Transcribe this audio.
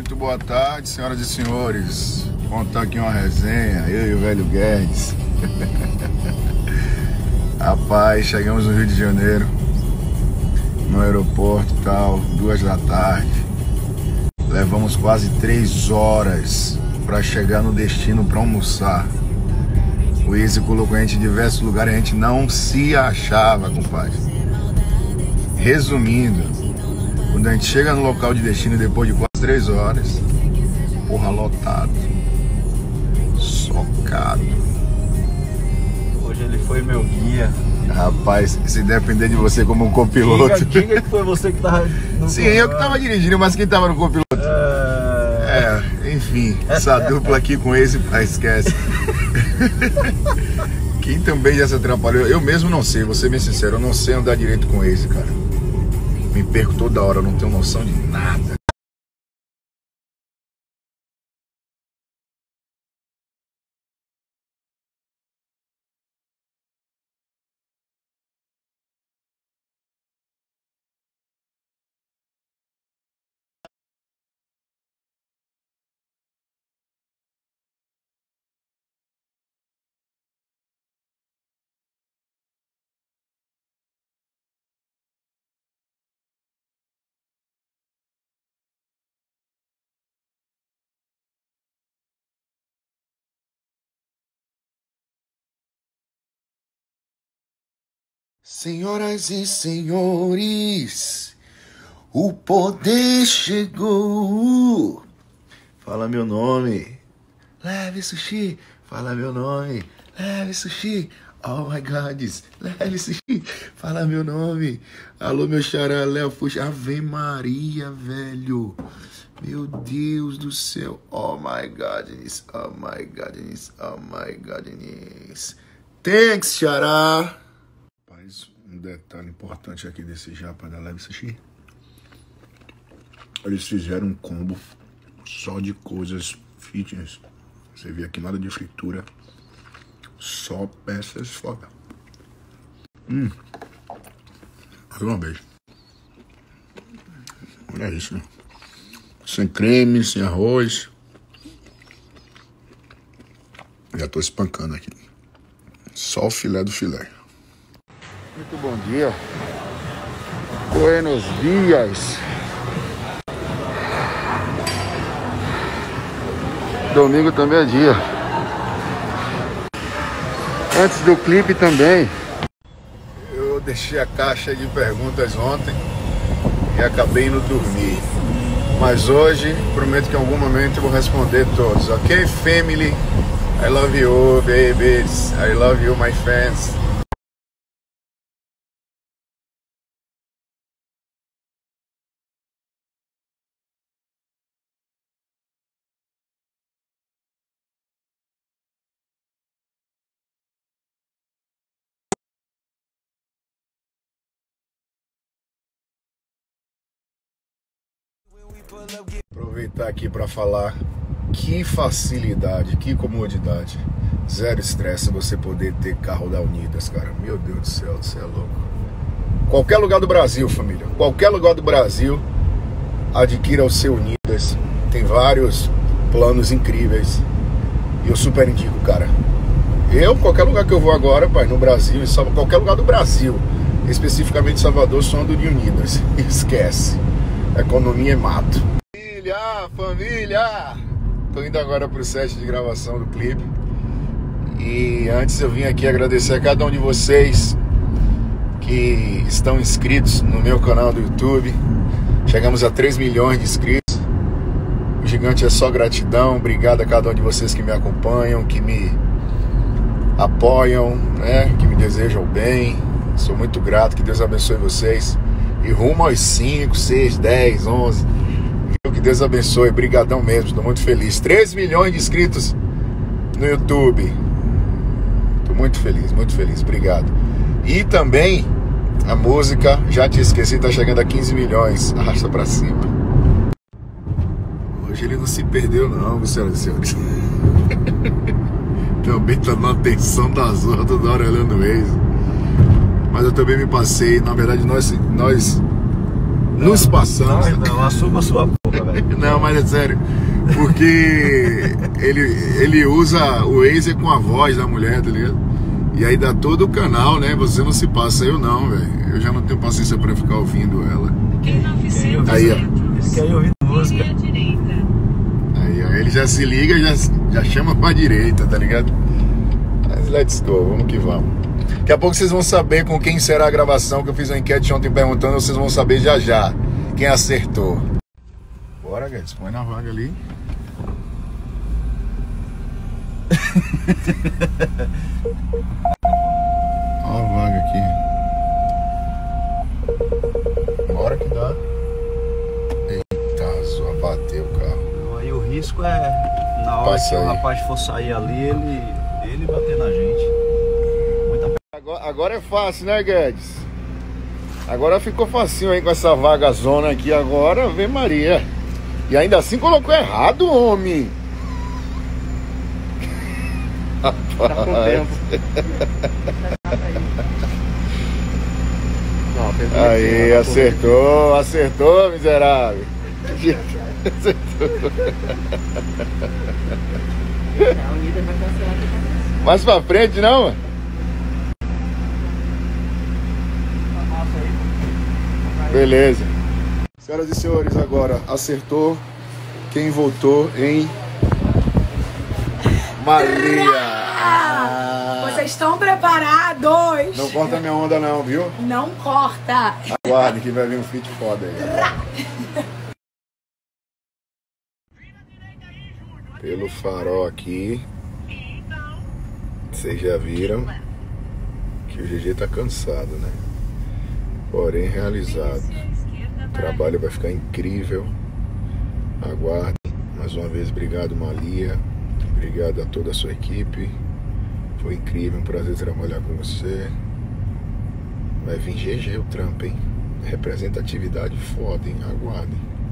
Muito boa tarde, senhoras e senhores. Vamos contar aqui uma resenha, eu e o velho Guedes. Rapaz, chegamos no Rio de Janeiro, no aeroporto e tal, 2 da tarde. Levamos quase 3 horas para chegar no destino para almoçar. O Easy colocou a gente em diversos lugares, a gente não se achava, compadre. Resumindo, quando a gente chega no local de destino depois de quase 3 horas, porra, lotado, socado. Hoje ele foi meu guia. Rapaz, se depender de você como um copiloto. Diga que foi você que tava no Sim, eu que tava dirigindo, mas quem tava no copiloto? Enfim, essa dupla aqui com esse, esquece. Quem também já se atrapalhou, eu mesmo não sei, vou ser bem sincero, eu não sei andar direito com esse, cara. Me perco toda hora, não tenho noção de nada. Senhoras e senhores, o poder chegou. Fala meu nome. Leve sushi. Fala meu nome. Leve sushi. Oh my God. Leve sushi. Fala meu nome. Alô meu xará, Léo Fuxa. Ave Maria, velho. Meu Deus do céu. Oh my goodness. Oh my goodness. Oh my goodness. Thanks, xará. Um detalhe importante aqui desse japa da Leve Sushi. Eles fizeram um combo só de coisas fitness. Você vê aqui nada de fritura. Só peças foda. Mais uma vez. Olha isso, né? Sem creme, sem arroz. Já tô espancando aqui. Só o filé do filé. Muito bom dia. Buenos dias. Domingo também é dia. Antes do clipe também. Eu deixei a caixa de perguntas ontem e acabei indo dormir. Mas hoje prometo que em algum momento eu vou responder todos. Ok, family? I love you, babies. I love you, my friends. Aproveitar aqui para falar que facilidade, que comodidade, zero estresse você poder ter carro da Unidas, cara. Meu Deus do céu, você é louco. Qualquer lugar do Brasil, família, qualquer lugar do Brasil, adquira o seu Unidas. Tem vários planos incríveis e eu super indico, cara. Qualquer lugar que eu vou agora, pai, no Brasil, em qualquer lugar do Brasil, especificamente Salvador, sou ando de Unidas. Esquece. Economia é mato. Família! Tô indo agora pro set de gravação do clipe. E antes eu vim aqui agradecer a cada um de vocês que estão inscritos no meu canal do YouTube. Chegamos a 3 milhões de inscritos. O gigante é só gratidão. Obrigado a cada um de vocês que me acompanham, que me apoiam, né? Que me desejam o bem. Sou muito grato, que Deus abençoe vocês. E rumo aos 5, 6, 10, 11. Que Deus abençoe, brigadão mesmo, estou muito feliz. 3 milhões de inscritos no YouTube. Estou muito feliz, obrigado. E também a música, já te esqueci, tá chegando a 15 milhões. Arrasta pra cima. Hoje ele não se perdeu não, senhoras e senhores. Também tá dando atenção da zorra, toda hora olhando o Waze. Mas eu também me passei, na verdade nós Nos passamos. Não, assuma a sua boca, velho. Não, mas é sério. Porque ele usa o Waze com a voz da mulher, tá ligado? E aí dá todo o canal, né? Você não se passa, eu não, velho. Eu já não tenho paciência pra ficar ouvindo ela. Aí, ó. Ele quer ouvir música. Aí, ó. Ele já se liga, já chama pra direita, tá ligado? Mas let's go, vamos que vamos. Daqui a pouco vocês vão saber com quem será a gravação, que eu fiz uma enquete ontem perguntando, vocês vão saber já quem acertou. Bora, Guedes, põe na vaga ali. Ó a vaga aqui. Bora que dá. Eita, só bateu o carro. Aí o risco é, na hora Passa que aí. o rapaz for sair ali, ele bater na gente. Agora é fácil, né, Guedes? Agora ficou facinho aí com essa vaga zona aqui agora, vem Maria. E ainda assim colocou errado, homem. Tá com tempo. Não, Aí, acertou, miserável. Mais pra frente, não, mano? Beleza. Senhoras e senhores, agora acertou quem votou em Maria. Vocês estão preparados? Não corta minha onda não, viu? Não corta. Aguarde que vai vir um feat foda aí. Pelo farol aqui, vocês já viram que o GG tá cansado, né? Porém realizado. O trabalho vai ficar incrível. Aguardem. Mais uma vez, obrigado Malia. Obrigado a toda a sua equipe. Foi incrível, um prazer trabalhar com você. Vai vir GG o trampo, hein? Representatividade foda, hein? Aguardem.